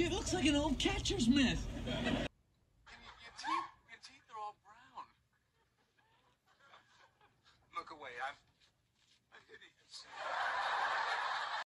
It looks like an old catcher's mitt. Your teeth are all brown. Look away, I'm hideous.